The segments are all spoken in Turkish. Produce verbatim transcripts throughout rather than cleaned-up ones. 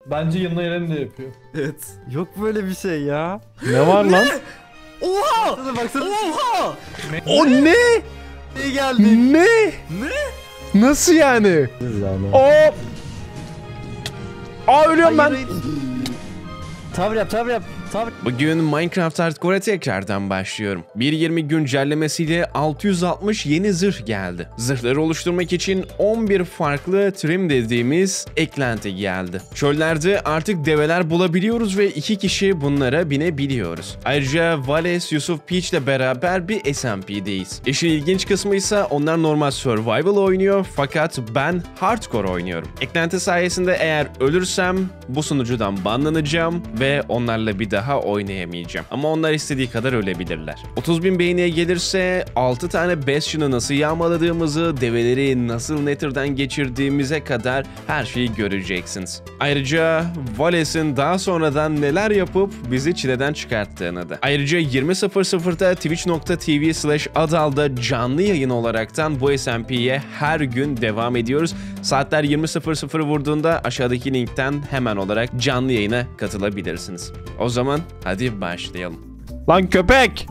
Bence yanına Eren de yapıyor. Evet. Yok böyle bir şey ya. Ne var lan? Oha! Baksana baksana. Oha! O ne? Ne geldi? Ne? Ne? Nasıl yani? Hop. Aa ölüyorum ben. Tavır yap tavır yap. Tavır. Bugün Minecraft Hardcore'a tekrardan başlıyorum. bir nokta yirmi güncellemesiyle altı yüz altmış yeni zırh geldi. Zırhları oluşturmak için on bir farklı trim dediğimiz eklenti geldi. Çöllerde artık develer bulabiliyoruz ve iki kişi bunlara binebiliyoruz. Ayrıca Vales, Yusuf Peach ile beraber bir S M P'deyiz. İşin ilginç kısmı ise onlar normal survival oynuyor fakat ben hardcore oynuyorum. Eklenti sayesinde eğer ölürsem bu sunucudan banlanacağım ve onlarla bir daha oynayamayacağım. Ama onlar istediği kadar ölebilirler. otuz bin beğeniye gelirse altı tane Bastion'ı nasıl yağmaladığımızı, develeri nasıl Nether'dan geçirdiğimize kadar her şeyi göreceksiniz. Ayrıca Vales'in daha sonradan neler yapıp bizi çileden çıkarttığını da. Ayrıca yirmi sıfır sıfırda twitch nokta tv slash adal'da canlı yayın olaraktan bu S M P'ye her gün devam ediyoruz. Saatler yirmi sıfır sıfır vurduğunda aşağıdaki linkten hemen olarak canlı yayına katılabilirsiniz. O zaman hadi başlayalım. Lan köpek!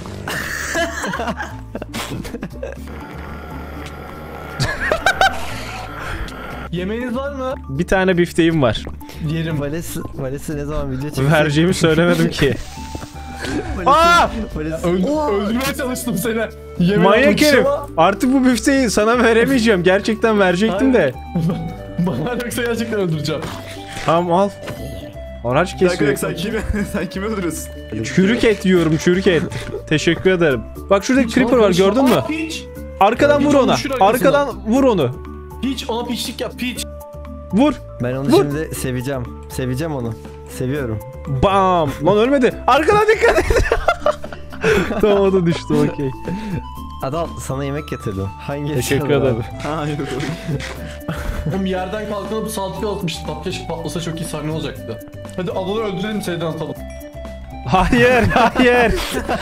Yemeğiniz var mı? Bir tane bifteğim var. Yerim. Vales, Vales'e ne zaman video çekecek? Vereceğimi söylemedim ki. Aa! Vales. Öld öldürmeye çalıştım seni. Yemek Manyak herif! ama... Artık bu bifteği sana veremeyeceğim. Gerçekten verecektim de. Bana yoksa gerçekten öldüreceğim. Tamam al. Araç kesiyor. Sen kimi, sen kimi öldürüyorsun? Çürük et yiyorum, çürük et. Teşekkür ederim. Bak şurada Hiç creeper var, gördün mü? Hiç. Arkadan Hiç vur ona. olmuş arkasından. Arkadan vur onu. Hiç ona piçlik yap piç. Vur. Ben onu Vur. şimdi seveceğim. Seveceğim onu. Seviyorum. Bam. Lan ölmedi. Arkadan dikkat et. Tamam o da düştü, okey. Adal sana yemek getirdim. Hangi Teşekkür eşyalar ederim. abi? Ha yok. Oğlum yerden kalkanıp saltıya atmıştı. Keşke patlasa çok iyi sahne olacaktı. Hadi Adal'ı öldürelim seriden atalım. Hayır, hayır.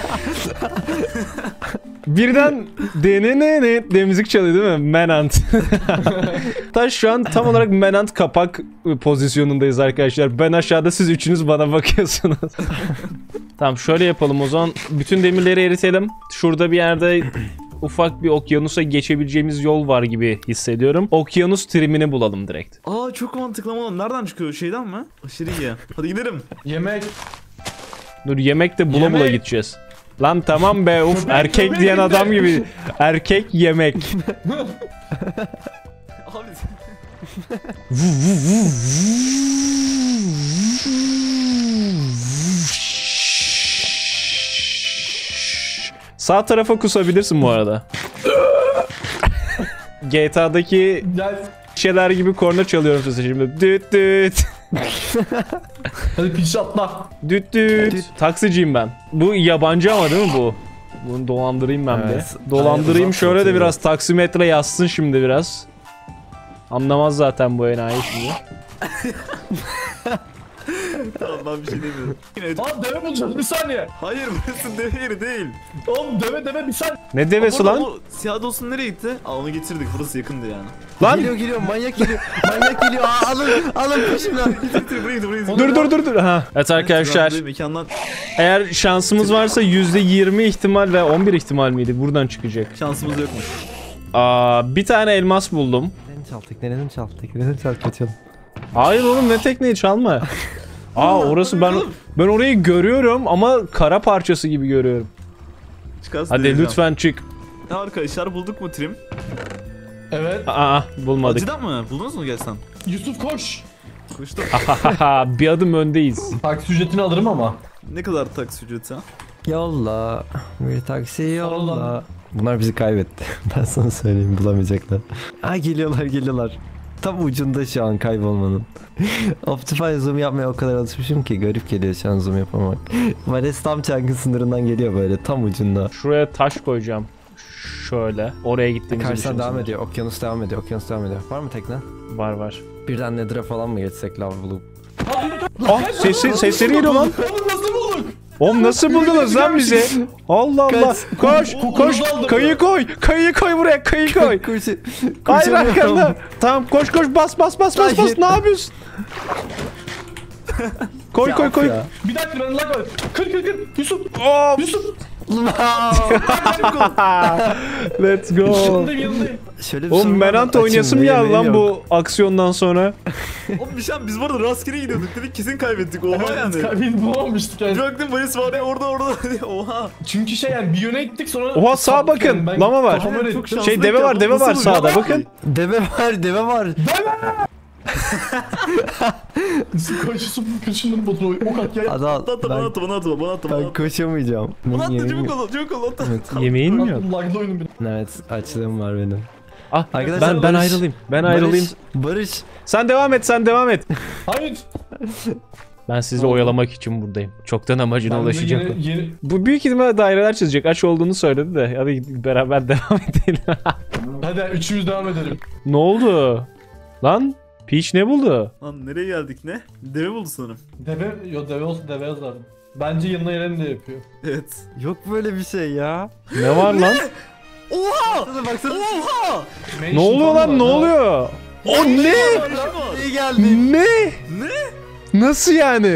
Birden denenene diye müzik çalıyor değil mi? Manhunt. Taş şu an tam olarak Manhunt kapak pozisyonundayız arkadaşlar. Ben aşağıda, siz üçünüz bana bakıyorsunuz. Tamam şöyle yapalım o zaman. Bütün demirleri eritelim. Şurada bir yerde ufak bir okyanusa geçebileceğimiz yol var gibi hissediyorum. Okyanus trimini bulalım direkt. Aa çok mantıklı ama nereden çıkıyor? Şeyden mi? Aşırı iyi. Hadi gidelim. Yemek. Dur yemek de bula Yemek. bula gideceğiz. Lan tamam be uf Köpek, erkek köpek diyen de. adam gibi. Erkek yemek. Abi Sağ tarafa kusabilirsin bu arada. G T A'daki Gel. şeyler gibi korna çalıyorum size şimdi. Düt düt. Hadi piç atla. Düt düt. Taksiciyim ben. Bu yabancı ama değil mi bu? Bunu dolandırayım ben Evet. bir. Dolandırayım, Aynen, şöyle de uzak biraz taksimetre yazsın şimdi biraz. Anlamaz zaten bu enayi şimdi. tamam ben bir şey demiyorum. Yine Aa deve bulacağız bir saniye. hayır burası deve yeri değil. Oğlum deve deve bir saniye. Ne devesi Ama lan? O siyah dostun nereye gitti? Aa onu getirdik. Burası yakındı yani. Lan! Geliyor geliyor manyak geliyor. Manyak geliyor. Aa, alın alın peşimden. Getir buraya gitti buraya gitti. Dur dur dur dur. Ha. Evet arkadaşlar, Buraya Mekandan eğer şansımız varsa yüzde yirmi ihtimal ve on bir ihtimal miydi? Buradan çıkacak. şansımız yokmuş. Aa, bir tane elmas buldum. Tekneni çal tekneni çal tekneni çal kaçalım. Hayır oğlum, ne tekneyi çalma. Aa orası, ben ben orayı görüyorum ama kara parçası gibi görüyorum. Çıkarsın Hadi deneyeceğim. lütfen çık. Ya arkadaşlar bulduk mu trim? Evet. Aa bulmadık. Acıdan mı? Buldunuz mu gelsen? Yusuf koş. Koştum. Bir adım öndeyiz. Taksi ücretini alırım ama. ne kadar taksi ücreti ha? Yolla bir taksi yolla. Allah. Bunlar bizi kaybetti. Ben sana söyleyeyim, bulamayacaklar. Aa geliyorlar geliyorlar. Tam ucunda şu an kaybolmanın. Optifine zoom yapmaya o kadar alışmışım ki garip geliyor şu an zoom yapamak. Vales tam çangın sınırından geliyor böyle tam ucunda. Şuraya taş koyacağım. Şöyle. Oraya gittiğimizi Karşıdan devam düşünsünler. ediyor. Okyanus devam ediyor. Okyanus devam ediyor. Var mı tekne? Var var. Birden Nether'a falan mı geçsek lav bulup? Ah sesi, sesleri geliyor lan. Oğlum nasıl bulduk? Oğlum nasıl buldunuz lan bizi? Allah Allah. Koş koş. Kayı koy. Kayı koy buraya. Kayı koy. Kurşun. Hayır arkanda. Tamam koş koş bas bas bas bas bas. Hayır. Ne yapıyorsun? Koy koy koy. Ya. Bir dakika ben lag var. Kır kır kır. Yusuf. Hop. Yusuf. Let's go. Yanındayım yanındayım. Şöyle bir Oğlum sorun var. Menant Açım, oynayasım yemeğim geldi lan yok. bu aksiyondan sonra. Oğlum bir şey biz bu arada rastgele gidiyorduk dedik kesin kaybettik oha yani. Evet, biz bulamamıştık yani. Bir baktım Valis var ya orada orada oha. Çünkü şey yani bir yöne gittik sonra... Oha sağa bakın. Ben Lama var. kafamı öyle Çok ettim. şanslı Şey deve var deve var sağda bakın. Deve var deve var. Koş Yusuf kır şunları botuna ok at ya. Hadi al. Bana atma bana Ben, atma bana atma bana atma bana ben atma. koşamayacağım. Bana Benim atma yemeğim çabuk yok. ol çabuk ol atma. Yemeğin mi yok? Attım, laglı oyunum benim. Evet açlığım var benim. Ah Arkadaşlar, ben ben Barış- ayrılayım. Ben Barış, ayrılayım. Barış. Sen devam et sen devam et. Hayır. Ben sizi oyalamak için buradayım. Çoktan amacına Ben de ulaşacağım. yeni, yeni... Bu büyük ihtimalle daireler çizecek. Aç olduğunu söyledi de. Hadi beraber devam edelim. Hadi üçümüz devam edelim. Ne oldu? Lan Peach ne buldu? Lan nereye geldik ne? Deve buldu sanırım. Deve, yo deve olsun deve yazardım. Bence yanına Eren de yapıyor. Evet. Yok böyle bir şey ya. Ne var lan? Oha! Baksana baksana. Oha! Ne oluyor lan ne oluyor? O ne? İyi geldin. Ne? Ne? Nasıl yani?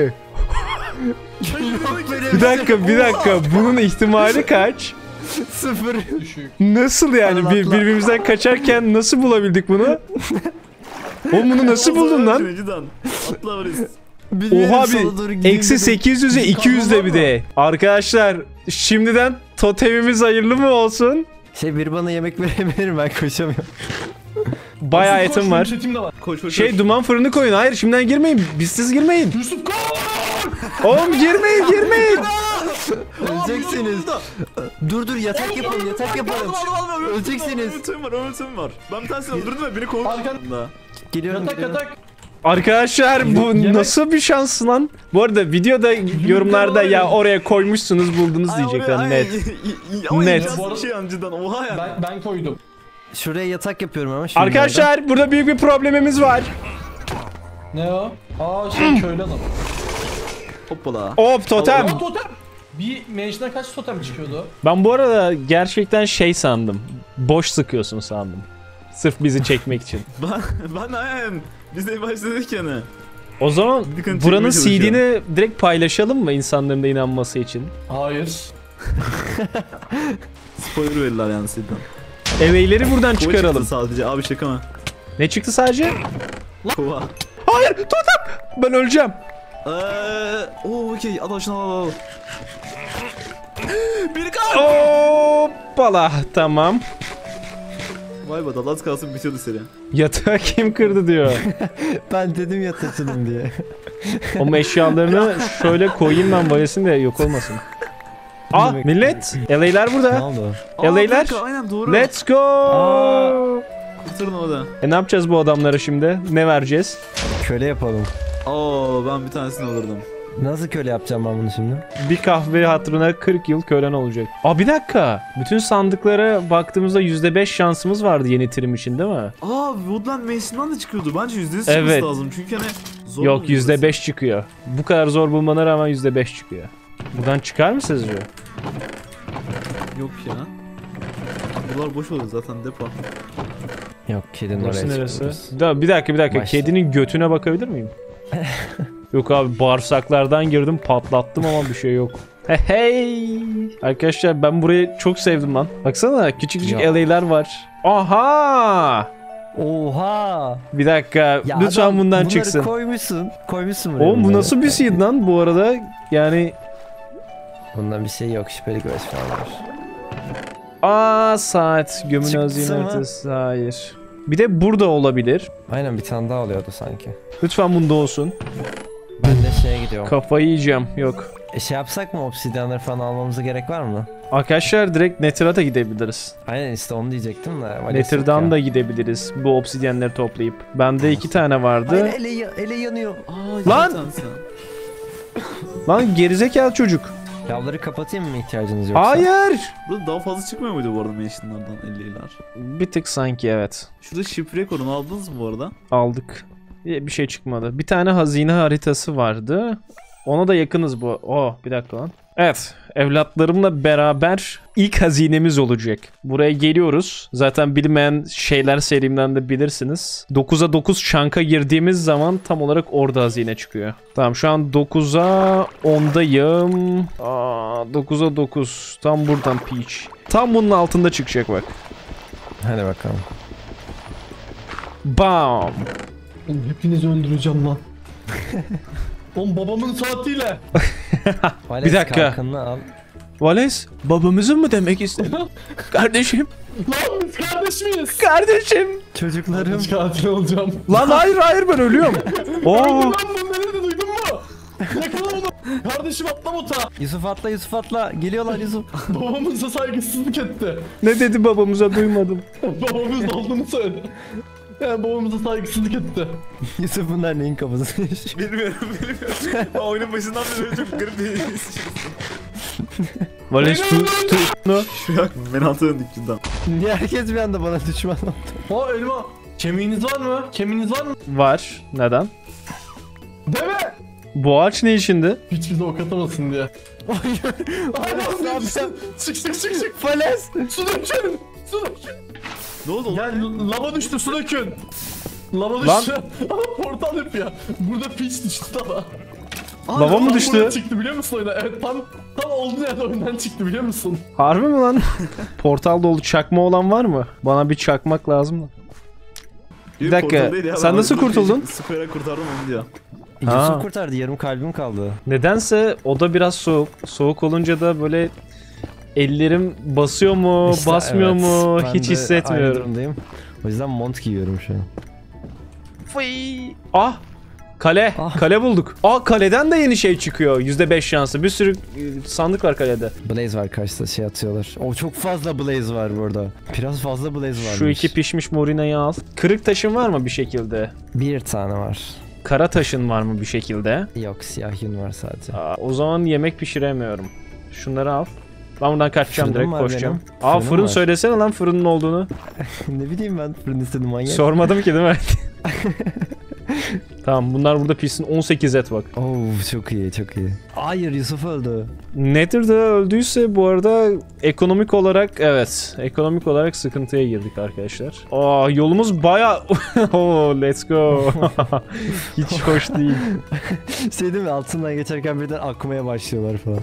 Yok böyle Bir dakika bir dakika bunun ihtimali kaç? Sıfır. Düşük. Nasıl yani Atla, bir, atla. birbirimizden kaçarken nasıl bulabildik bunu? Oğlum bunu nasıl buldun lan? Cidden. Atla Valis. Bilmiyorum, Oha sola doğru bir gideyim eksi dedim. sekiz yüze iki yüz de bir de. Arkadaşlar şimdiden totemimiz hayırlı mı olsun? Şey biri bana yemek verebilir ben koşamıyorum. Bayağı Yusuf, koş, etim var. benim setim de var. Koş koş Şey koş. duman fırını koyun. Hayır şimdiden girmeyin. Bizsiz girmeyin. Yusuf koş! Oğlum girmeyin girmeyin. Öleceksiniz. Dur dur yatak yapalım yatak yapalım. Öleceksiniz. Ömürtüm var ömürtüm var. Ben bir tanesini öldürdüm ve beni kovdu. Arkan- Geliyorum Yatak geliyorum. yatak. Arkadaşlar bu Yemek- nasıl bir şans lan? Bu arada videoda yorumlarda ya oraya koymuşsunuz buldunuz diyecekler net. Ama Net. net. Bir şey yani cidden oha yani. Ben, ben koydum. Şuraya yatak yapıyorum ama şimdi. Arkadaşlar burada büyük bir problemimiz var. Ne o? Aa şey köylü adam. Hoppala. Hop totem. Aa, totem. Bir menşden kaç totem çıkıyordu? Ben bu arada gerçekten şey sandım. Boş sıkıyorsun sandım. Sırf bizi çekmek için. Ben, ben aynen. Biz de başladık yani. O zaman Dikkatini buranın çekmeye C D'ni direkt paylaşalım mı insanların da inanması için? Hayır. Spoiler verirler yani sizden. Eveyleri buradan Kova çıkaralım. çıktı sadece abi şaka mı? Ne çıktı sadece? Kova. Hayır totem. Ben öleceğim. Eee, ooo okey al şunu al al. Bir kal. Hoppala tamam. Vay be dalat kalsın bitiyordu seri. Yatağı kim kırdı diyor. Ben dedim yatacağım diye. O eşyalarını şöyle koyayım ben bayasın da yok olmasın. Ah demek? millet. L A'ler Ne burada. oldu? Aa, L A'ler. bir dakika, aynen doğru. Let's go. Aa. Kurtarın orada. E ne yapacağız bu adamlara şimdi? Ne vereceğiz? Köle yapalım. Oo ben bir tanesini alırdım. Nasıl köle yapacağım ben bunu şimdi? Bir kahve hatırına kırk yıl kölen olacak. Aa bir dakika. Bütün sandıklara baktığımızda yüzde beş şansımız vardı yeni trim için değil mi? Aa Woodland Mason'dan da çıkıyordu. Bence yüzde yüz Evet. çıkması lazım. Çünkü hani zor Yok buluyor yüzde burası. beş çıkıyor. Bu kadar zor bulmana rağmen yüzde beş çıkıyor. Buradan çıkar mı sizce? Yok ya. Buralar boş oluyor zaten depo. Yok kedinin Burası oraya neresi? çıkıyoruz. Da, bir dakika bir dakika. Başla. Kedinin götüne bakabilir miyim? Yok abi bağırsaklardan girdim patlattım ama bir şey yok. Hey hey. Arkadaşlar ben burayı çok sevdim lan. Baksana küçük küçük Ya. L A'ler var. Aha. Oha! Bir dakika Ya lütfen adam bundan bunları çıksın. koymuşsun. Koymuşsun buraya. Oğlum bu bunları. nasıl bir seed lan bu arada? Yani Bundan bir şey yok. Şüpheli güveç falan var. aa saat gömün Çıktı hazine mı? haritası hayır. Bir de burada olabilir. Aynen bir tane daha oluyordu sanki. Lütfen bunda olsun. Ben de şeye gidiyorum. Kafayı yiyeceğim. Yok. E şey yapsak mı obsidyenleri falan almamıza gerek var mı? Arkadaşlar direkt Nether'a da gidebiliriz. Aynen işte onu diyecektim de. Vales Nether'dan yok da ya. gidebiliriz bu obsidyenleri toplayıp. Bende iki tane vardı. Hayır ele, ya- ele yanıyor. Aa, Lan! bir tanesi. Lan gerizekalı çocuk. Lavları kapatayım mı ihtiyacınız yoksa? Hayır. Burada daha fazla çıkmıyor muydu bu arada Mason'lardan elliler? Bir tık sanki evet. Şurada shipwreck onu aldınız mı bu arada? Aldık. Bir şey çıkmadı. Bir tane hazine haritası vardı. Ona da yakınız bu. Oh bir dakika lan. Evet, evlatlarımla beraber ilk hazinemiz olacak. Buraya geliyoruz. Zaten bilmeyen şeyler serimden de bilirsiniz. dokuza dokuz şanka girdiğimiz zaman tam olarak orada hazine çıkıyor. Tamam, şu an dokuza ondayım. Aa, dokuza dokuz. Tam buradan Peach. Tam bunun altında çıkacak bak. Hadi bakalım. Bam. Oğlum hepinizi öldüreceğim lan. Oğlum babamın saatiyle. Vales, Bir dakika. kalkanını al. Vales, babamızın mı demek istedin? Kardeşim. Lan biz kardeş miyiz? Kardeşim. Çocuklarım. Hiç katil olacağım. Lan hayır hayır ben ölüyorum. Oo. Lan bunu nerede duydun mu? Yakala onu. Kardeşim atla bota. Yusuf atla, Yusuf atla. Geliyorlar Yusuf. Babamıza saygısızlık etti. Ne dedi babamıza duymadım. Babamız olduğunu söyledi. Yani babamıza saygısızlık etti. Yusuf bunlar neyin kafası? Bilmiyorum bilmiyorum. Oyunun başından beri çok garip bir Vales tu tu no. Şu an ben altı döndük cidden. Niye herkes bir anda bana düşman oldu? Ha elma. Kemiğiniz var mı? Kemiğiniz var mı? Var. Neden? Deve. Bu ağaç ne içindi? Hiç bize ok atamasın diye. Aynen abi sen. Çık çık çık çık. Vales. Su dökün. Su dökün. Ne oldu? Gel lava düştü su dökün. Lava Lan. düştü. Ama portal yapıyor. Burada piç düştü lava. Lava mı Tam düştü? buradan çıktı biliyor musun oyuna? Evet tam tam olduğu yerde oyundan çıktı biliyor musun? Harbi mi lan? Portal dolu çakma olan var mı? Bana bir çakmak lazım mı? Bir dakika, sen nasıl kurtuldun? Sıkıyarak kurtardım onu diyor. Ha. Yusuf kurtardı, yarım kalbim kaldı. Nedense oda biraz soğuk. Soğuk olunca da böyle ellerim basıyor mu, İşte basmıyor evet, mu ben hiç de hissetmiyorum. Aynı durumdayım. O yüzden mont giyiyorum şu an. Fıy. Ah! Kale. Ah. Kale bulduk. Aa, kaleden de yeni şey çıkıyor. yüzde beş şansı. Bir sürü e, sandık var kalede. Blaze var karşıda, şey atıyorlar. O çok fazla Blaze var burada. Biraz fazla Blaze varmış. Şu iki pişmiş morinayı al. Kırık taşın var mı bir şekilde? Bir tane var. Kara taşın var mı bir şekilde? Yok, siyah yün var sadece. Aa, o zaman yemek pişiremiyorum. Şunları al. Ben buradan kaçacağım, Fırınım direkt var koşacağım. benim. Aa, Fırınım fırın var. söylesene lan fırının olduğunu. Ne bileyim ben, fırın istedim manyak. Sormadım ki değil mi? Tamam, bunlar burada pişsin. on sekiz et bak. Oo, çok iyi, çok iyi. Hayır, Yusuf öldü. Nether'da öldüyse bu arada ekonomik olarak evet. Ekonomik olarak sıkıntıya girdik arkadaşlar. Aa, yolumuz baya... oh, let's go. Hiç hoş değil. Şey değil mi, altından geçerken birden akmaya başlıyorlar falan.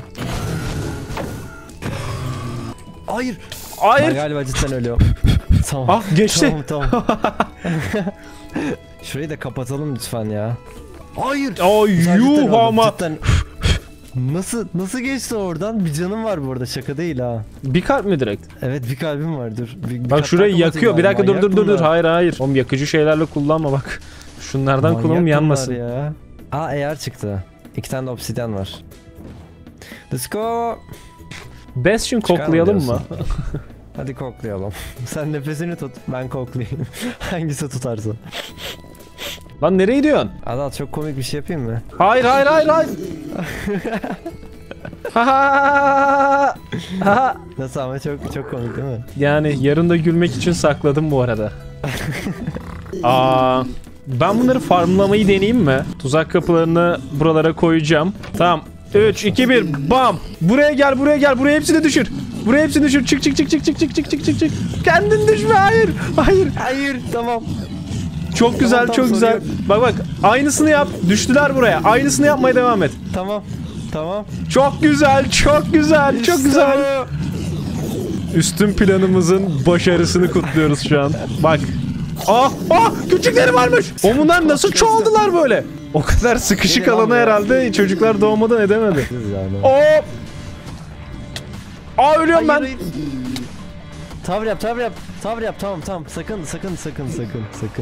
Hayır. Ben Hayır. galiba cidden ölüyorum. Tamam. Ah, geçti. Tamam, tamam. Şurayı da kapatalım lütfen ya. Hayır. Ay Güzel, cidden yuh öldüm, ama. cidden. Nasıl nasıl geçti oradan? Bir canım var bu arada, şaka değil ha. Bir kalp mi direkt? Evet, bir kalbim var, dur. Bir, bir Bak kat şurayı daha yakıyor. Bir kapatayım dakika ben, dur dur dur dur. manyak Hayır hayır. Oğlum yakıcı şeylerle kullanma bak. Şunlardan bunlar. kullanım Manyak yanmasın. bunlar ya. Aa, eğer çıktı. İki tane de obsidyen var. Let's go. Bastion Çıkar mı koklayalım mı? diyorsun? Hadi koklayalım. Sen nefesini tut, ben koklayayım. Hangisi tutarsa. Lan nereye gidiyorsun? Adal, çok komik bir şey yapayım mı? Hayır hayır hayır hayır. Ha ha ha. Nasıl ama, çok çok komik değil mi? Yani yarın da gülmek için sakladım bu arada. Aa, ben bunları farmlamayı deneyeyim mi? Tuzak kapılarını buralara koyacağım. Tamam. üç, iki, bir, bam. Buraya gel, buraya gel. Buraya hepsini düşür. Buraya hepsini düşür. Çık çık çık çık çık çık çık çık çık çık. Kendin düşme. Hayır. Hayır. Hayır, tamam. Çok güzel, tamam, çok sorun güzel. yok. Bak bak. Aynısını yap. Düştüler buraya. Aynısını yapmaya devam et. Tamam. Tamam. Çok güzel, çok güzel, çok İşte güzel. bu. Üstün planımızın başarısını kutluyoruz şu an. Bak. Ah, ah, küçükleri varmış. O bunlar nasıl çoğaldılar böyle? O kadar sıkışık Gelin alanı abi ya. herhalde çocuklar doğmadan edemedi. Yani. Hop. Aa, ölüyorum ben. Hayır, hayır. Tavır yap, tavır yap. Tavır yap, tamam tamam. Sakın, sakın, sakın, sakın, sakın.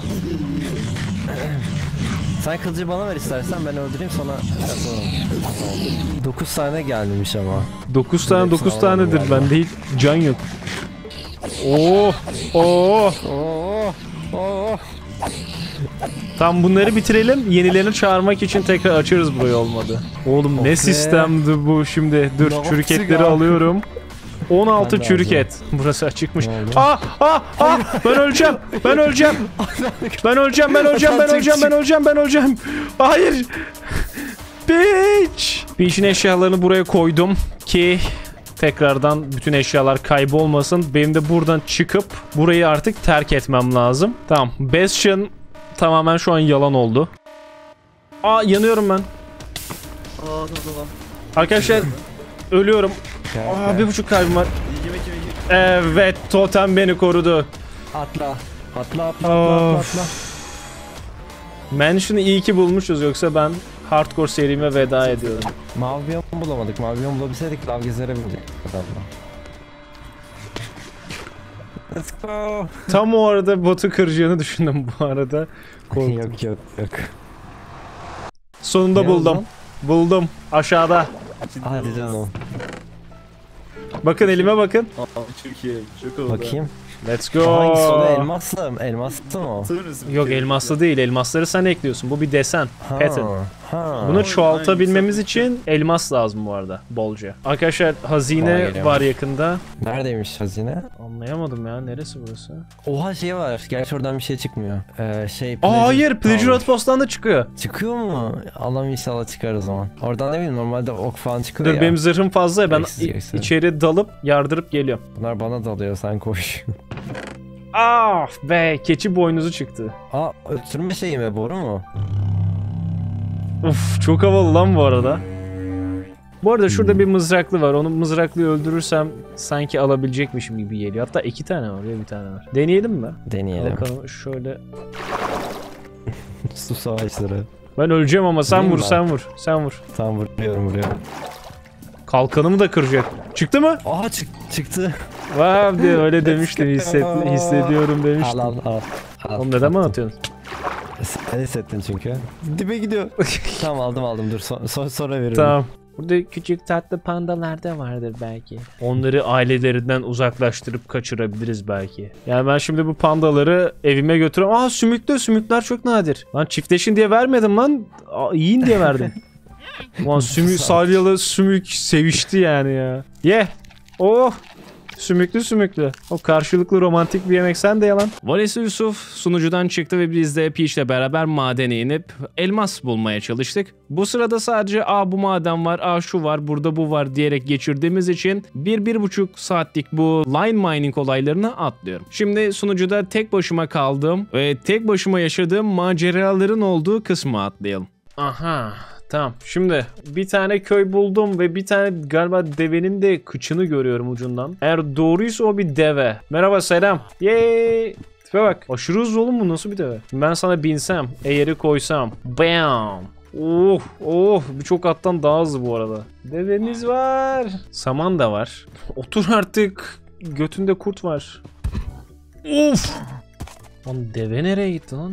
Sen kılıcı bana ver istersen, ben öldüreyim sonra. dokuz tane gelmiş ama. dokuz tane dokuz Hepsini tanedir. alalım galiba. Ben değil. Can yok. Oh. Oh. Oo, oo. Tam bunları bitirelim. Yenilerini çağırmak için tekrar açarız burayı olmadı. Oğlum ne be. sistemdi bu şimdi. Dur, Ne yaptık çürüketleri abi? alıyorum. on altı Ben de çürük alacağım. et. Burası açıkmış. Ne oldu? Ah ah ah, ben öleceğim. Ben öleceğim. Ben öleceğim. Ben öleceğim. Ben öleceğim. Ben öleceğim. Ben öleceğim. Hayır. Peach! Peach'in eşyalarını buraya koydum ki tekrardan bütün eşyalar kaybolmasın. Benim de buradan çıkıp burayı artık terk etmem lazım. Tamam. Bastion tamamen şu an yalan oldu. Aa yanıyorum ben. Aa tamam tamam. Arkadaşlar ölüyorum. Aa bir buçuk kalbim var. Yemek yemek yemek. Evet totem beni korudu. Atla. Atla atla Of. atla atla. Mansion'ı iyi ki bulmuşuz yoksa ben hardcore serime veda ediyorum. Mavi biyom bulamadık. Mavi biyom bulabilseydik lav gezerebilirdik. Let's go. Tam o arada botu kıracağını düşündüm bu arada. Korktum. yok yok yok. Sonunda Ne buldum. oldu? Buldum. Aşağıda. Hadi canım. Bakın elime bakın. Aa çok iyi. Çok oldu. Bakayım. Let's go. Hangisi o? Elmaslı mı? Elmaslı mı o? Hatırlıyor musun? Yok elmaslı değil. Elmasları sen ekliyorsun. Bu bir desen. Pattern. Ha. Bunu çoğaltabilmemiz Aynen. için elmas lazım bu arada bolca. Arkadaşlar Bana hazine geliyor. var yakında. Neredeymiş hazine? Anlayamadım ya. Neresi burası? Oha şey var. Gerçi oradan bir şey çıkmıyor. Ee, şey. Aa hayır. Pleasure Tower. Outpost'tan da çıkıyor. Çıkıyor mu? Allah'ım inşallah çıkar o zaman. Oradan ne bileyim normalde ok falan çıkıyor Dur ya. benim zırhım fazla ya. Ben Eksiz, i- eksiz. içeri dalıp yardırıp geliyorum. Bunlar bana dalıyor sen koş. Ah be. Keçi boynuzu çıktı. Aa öttürme şeyi mi? Boru mu? Uf çok havalı lan bu arada. Bu arada şurada bir mızraklı var. Onu mızraklıyı öldürürsem sanki alabilecekmişim gibi geliyor. Hatta iki tane var ya bir tane var. Deneyelim mi? Deneyelim. Bakalım şöyle. Su savaşları. Ben öleceğim ama sen Vurayım vur ben. sen vur. Sen vur. Tamam vuruyorum vuruyorum. Kalkanımı da kıracak. Çıktı mı? Aa çık çıktı. Wow diye öyle demiştim. Hisset, hissediyorum Al demiştim. al al. al. Oğlum neden bana atıyorsun? Sen hissettin çünkü. Dibe gidiyor. Tamam aldım aldım dur son, son, sonra veririm. Tamam. Burada küçük tatlı pandalar da vardır belki. Onları ailelerinden uzaklaştırıp kaçırabiliriz belki. Yani ben şimdi bu pandaları evime götürüyorum. Aa sümüklü sümükler çok nadir. Lan çiftleşin diye vermedim lan. Aa, yiyin diye verdim. Ulan sümük, salyalı sümük sevişti yani ya. Ye. Oh. Sümüklü sümüklü. O karşılıklı romantik bir yemek sen de yalan. Valesi Yusuf sunucudan çıktı ve biz de Peach'le beraber madene inip elmas bulmaya çalıştık. Bu sırada sadece aa bu maden var, aa şu var, burada bu var diyerek geçirdiğimiz için bir bir buçuk saatlik bu line mining olaylarını atlıyorum. Şimdi sunucuda tek başıma kaldığım ve tek başıma yaşadığım maceraların olduğu kısmı atlayalım. Aha. Tamam. Şimdi bir tane köy buldum ve bir tane galiba devenin de kıçını görüyorum ucundan. Eğer doğruysa o bir deve. Merhaba selam. Yeee. Tipe bak. Aşırı hızlı oğlum bu nasıl bir deve? Ben sana binsem, eğeri koysam. Bam. Oh oh birçok attan daha hızlı bu arada. Devemiz var. Saman da var. Otur artık. Götünde kurt var. Of. Lan deve nereye gitti lan?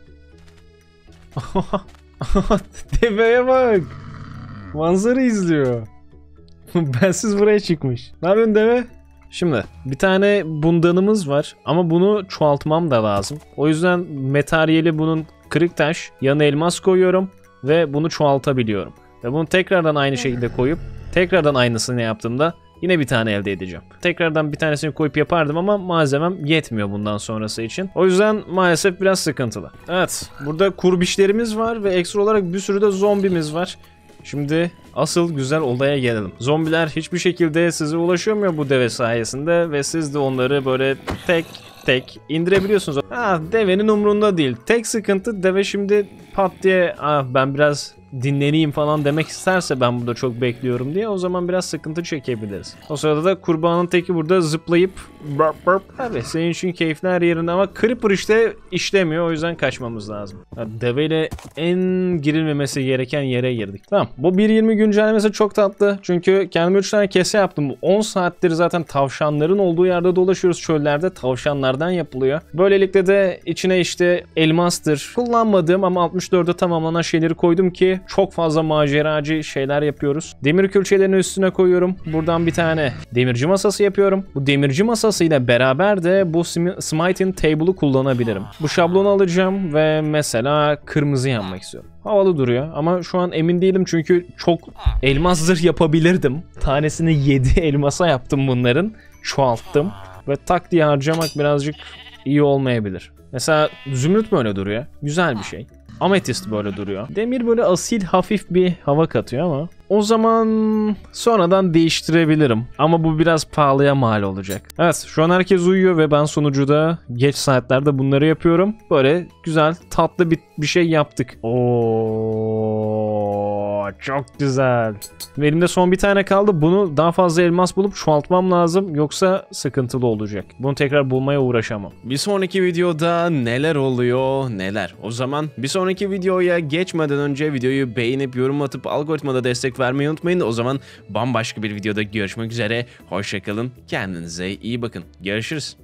Deveye bak. Manzara izliyor. Bensiz buraya çıkmış. Ne yapıyorsun deve? Şimdi bir tane bundanımız var ama bunu çoğaltmam da lazım. O yüzden materyali bunun kırık taş, yanına elmas koyuyorum ve bunu çoğaltabiliyorum. Ve bunu tekrardan aynı şekilde koyup tekrardan aynısını yaptığımda yine bir tane elde edeceğim. Tekrardan bir tanesini koyup yapardım ama malzemem yetmiyor bundan sonrası için. O yüzden maalesef biraz sıkıntılı. Evet, burada kurbişlerimiz var ve ekstra olarak bir sürü de zombimiz var. Şimdi asıl güzel olaya gelelim. Zombiler hiçbir şekilde size ulaşamıyor bu deve sayesinde ve siz de onları böyle tek tek indirebiliyorsunuz. Ha, devenin umrunda değil. Tek sıkıntı deve şimdi pat diye ah, ben biraz dinleneyim falan demek isterse ben burada çok bekliyorum diye o zaman biraz sıkıntı çekebiliriz. O sırada da kurbanın teki burada zıplayıp burp burp. Abi senin için keyifler yerinde ama Creeper işte işlemiyor o yüzden kaçmamız lazım. Yani deveyle en girilmemesi gereken yere girdik. Tamam bu bir yirmi güncellemesi çok tatlı çünkü kendime üç tane kese yaptım. on saattir zaten tavşanların olduğu yerde dolaşıyoruz çöllerde tavşanlardan yapılıyor. Böylelikle de içine işte elmastır kullanmadığım ama altmış dörde tamamlanan şeyleri koydum ki çok fazla maceracı şeyler yapıyoruz. Demir külçelerini üstüne koyuyorum. Buradan bir tane demirci masası yapıyorum. Bu demirci masasıyla beraber de bu Smithing Table'u kullanabilirim. Bu şablonu alacağım ve mesela kırmızı yanmak istiyorum. Havalı duruyor ama şu an emin değilim çünkü çok elmas zırh yapabilirdim. Tanesini yedi elmasa yaptım bunların. Çoğalttım ve tak diye harcamak birazcık iyi olmayabilir. Mesela zümrüt mü öyle duruyor? Güzel bir şey. Ametist böyle duruyor. Demir böyle asil hafif bir hava katıyor ama o zaman sonradan değiştirebilirim. Ama bu biraz pahalıya mal olacak. Evet, şu an herkes uyuyor ve ben sonucuda geç saatlerde bunları yapıyorum. Böyle güzel tatlı bir, bir şey yaptık. Oo, çok güzel. Elimde son bir tane kaldı. Bunu daha fazla elmas bulup çoğaltmam lazım. Yoksa sıkıntılı olacak. Bunu tekrar bulmaya uğraşamam. Bir sonraki videoda neler oluyor neler. O zaman bir sonraki videoya geçmeden önce videoyu beğenip yorum atıp algoritmada destek vermeyi unutmayın. O zaman bambaşka bir videoda görüşmek üzere. Hoşça kalın. Kendinize iyi bakın. Görüşürüz.